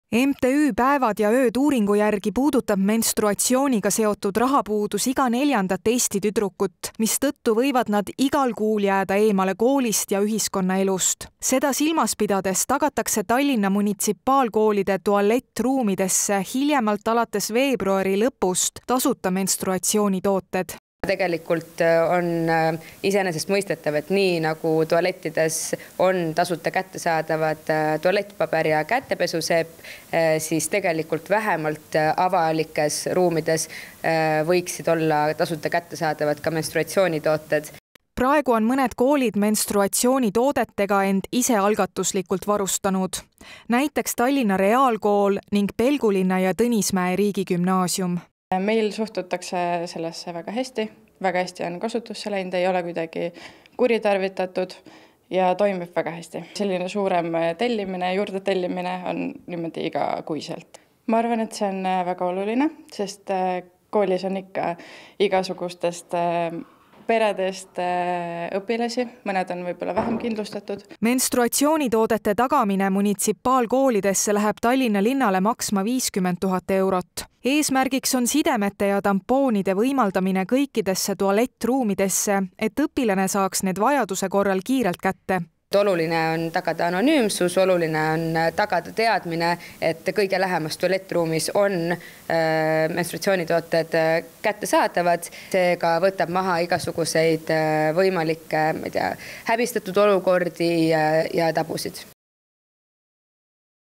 MTÜ Päevad ja ööd uuringu järgi puudutab menstruatsiooniga seotud rahapuudus iga 4. Eesti tüdrukut, mistõttu võivad nad igal kuul jääda eemale koolist ja ühiskonnaelust. Seda silmas pidades tagatakse Tallinna munitsipaalkoolide tualettruumidesse hiljemalt alates veebruari lõpust tasuta menstruatsioonitooted. Tegelikult on iseenesest mõistetav, et nii nagu tualettides on tasuta kättesaadavad tualettpaber ja kätepesuseep, siis tegelikult vähemalt avalikes ruumides võiksid olla tasuta kättesaadavad ka menstruatsioonitooted. Praegu on mõned koolid menstruatsioonitoodetega end ise algatuslikult varustanud. Näiteks Tallinna Reaalkool ning Pelgulinna ja Tõnismäe riigigümnaasium. Meil suhtutakse sellesse väga hästi on kasutusse läinud, ei ole kuidagi kuritarvitatud ja toimib väga hästi. Selline suurem tellimine, juurde tellimine on niimoodi igakuiselt. Ma arvan, et see on väga oluline, sest koolis on ikka igasugustest peredest õpilasi, mõned on võib-olla vähem kindlustatud. Menstruatsioonitoodete tagamine munitsipaalkoolidesse läheb Tallinna linnale maksma 50 000 eurot. Eesmärgiks on sidemete ja tampoonide võimaldamine kõikidesse tualettruumidesse, et õpilane saaks need vajaduse korral kiirelt kätte. Oluline on tagada anonüümsus, oluline on tagada teadmine, et kõige lähemas tualettruumis on menstruatsioonitooted kättesaadavad. Seega võtab maha igasuguseid võimalikke häbistatud olukordi ja tabusid.